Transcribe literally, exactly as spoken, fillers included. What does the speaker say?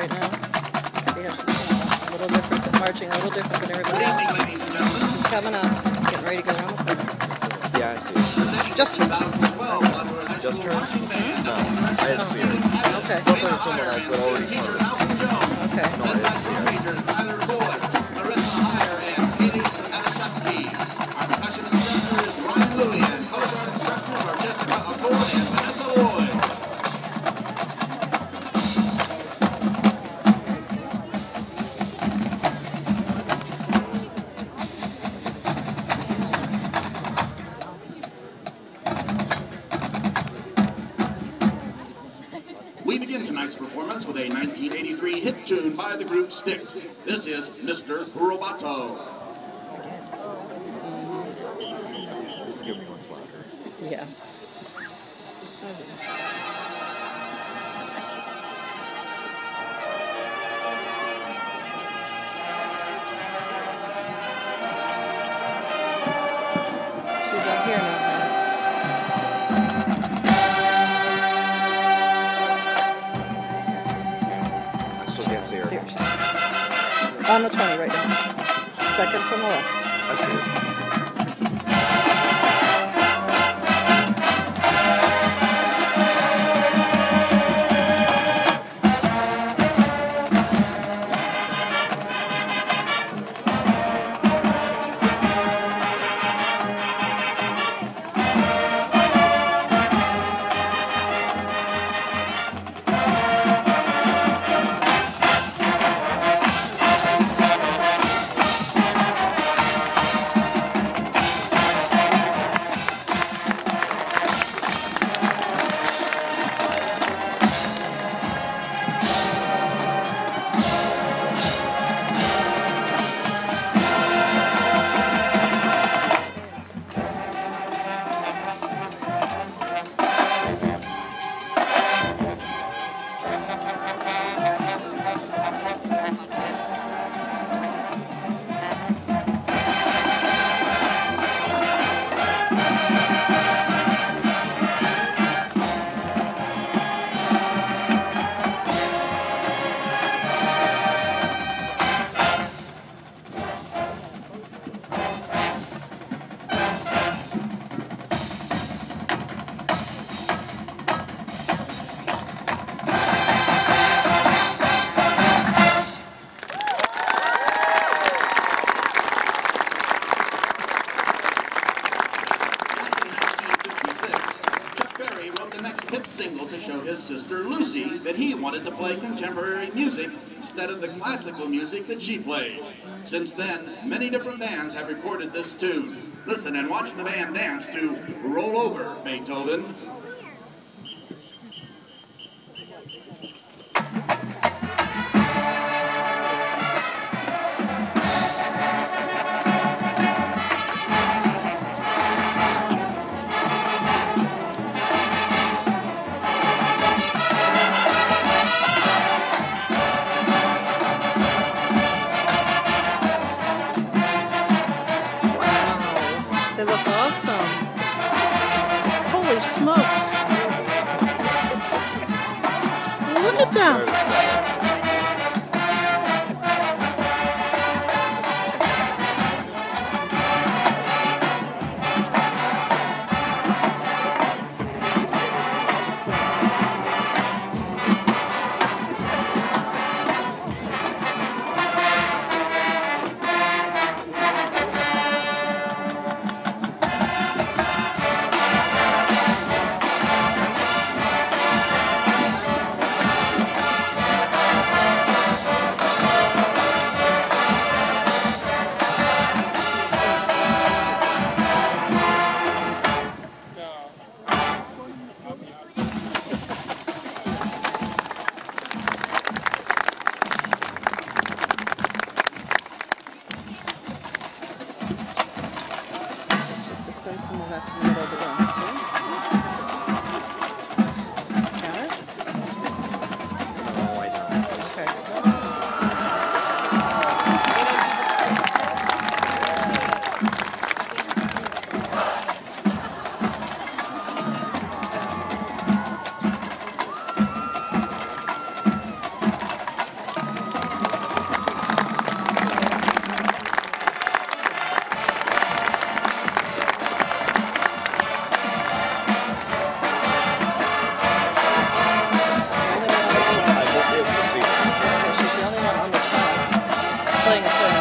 right now. See how she's a little different than marching, a little different than everybody else. She's coming up, getting ready to go around the corner. Yeah, I see her. Just her. Just her? No, I didn't see her. Okay. I thought there was someone else that already heard. Okay. No, I didn't see her. We begin tonight's performance with a nineteen eighty-three hit tune by the group Styx. This is Mister Roboto. This is going to be much louder. Yeah. It's disturbing. She's out here now. See her. See her. She's on the twenty right now. Second from the left. I see her. Single to show his sister Lucy that he wanted to play contemporary music instead of the classical music that she played. Since then, many different bands have recorded this tune. Listen and watch the band dance to Roll Over, Beethoven. They look awesome. Holy smokes. Look at them. playing a corner.